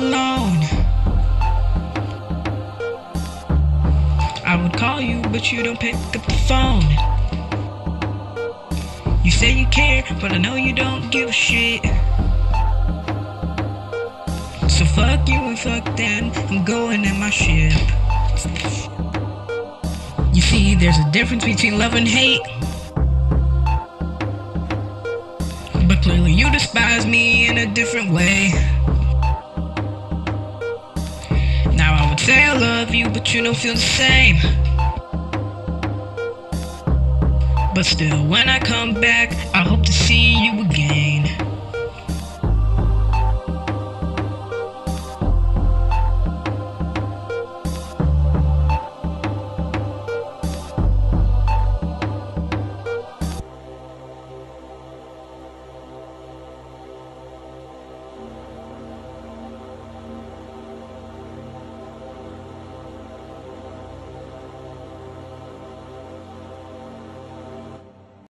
alone. I would call you, but you don't pick up the phone. You say you care, but I know you don't give a shit. So fuck you and fuck them, I'm going in my ship. You see, there's a difference between love and hate. But clearly you despise me in a different way. Now I would say I love you, but you don't feel the same. But still, when I come back, I'll